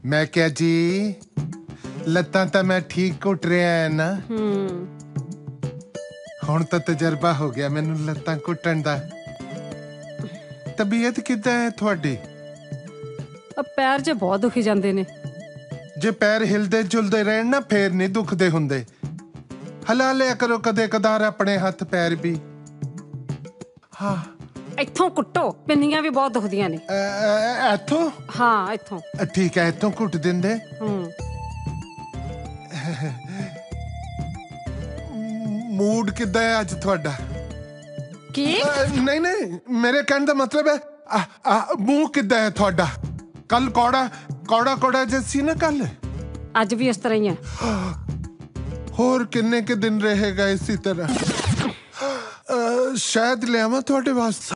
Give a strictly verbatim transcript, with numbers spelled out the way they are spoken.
मैं क्या जी ਲੱਤਾਂ ਤਾਂ ਮੈਂ ਠੀਕ ਘੁੱਟ ਰਿਹਾ ਹੈ ਨਾ। ਹੂੰ ਹੁਣ ਤਾਂ ਤਜਰਬਾ ਹੋ ਗਿਆ ਮੈਨੂੰ ਲੱਤਾਂ ਘੁੱਟਣ ਦਾ। ਤਬੀਅਤ ਕਿੱਦਾਂ ਹੈ ਤੁਹਾਡੀ? ਆ ਪੈਰ ਜੇ ਬਹੁਤ ਦੁਖੀ ਜਾਂਦੇ ਨੇ। ਜੇ ਪੈਰ ਹਿਲਦੇ ਜੁਲਦੇ ਰਹਿਣ ਨਾ ਫੇਰ ਨਹੀਂ ਦੁਖਦੇ ਹੁੰਦੇ। ਹਿਲਾ ਲਿਆ ਕਰੋ ਕਦੇ ਕਦਾਰ ਆਪਣੇ ਹੱਥ ਪੈਰ ਵੀ। ਹਾਂ ਇੱਥੋਂ ਕੁੱਟੋ, ਪਿੰਨੀਆਂ ਵੀ ਬਹੁਤ ਦੁਖਦੀਆਂ ਨੇ। ਇੱਥੋਂ? ਹਾਂ ਇੱਥੋਂ। ਠੀਕ ਹੈ ਇੱਥੋਂ ਘੁੱਟ ਦਿੰਦੇ। ਹੂੰ मूड किद्दां है अज तुहाडा? की? नहीं नहीं मेरे कहने का मतलब है मूह किद्दां है तुहाडा? कल कौड़ा कौड़ा कौड़ा जैसी ना कल अज भी इस तरह ही है। होर किन्ने के दिन रहेगा इसी तरह? शायद ले आवां तुहाडे वास्ते।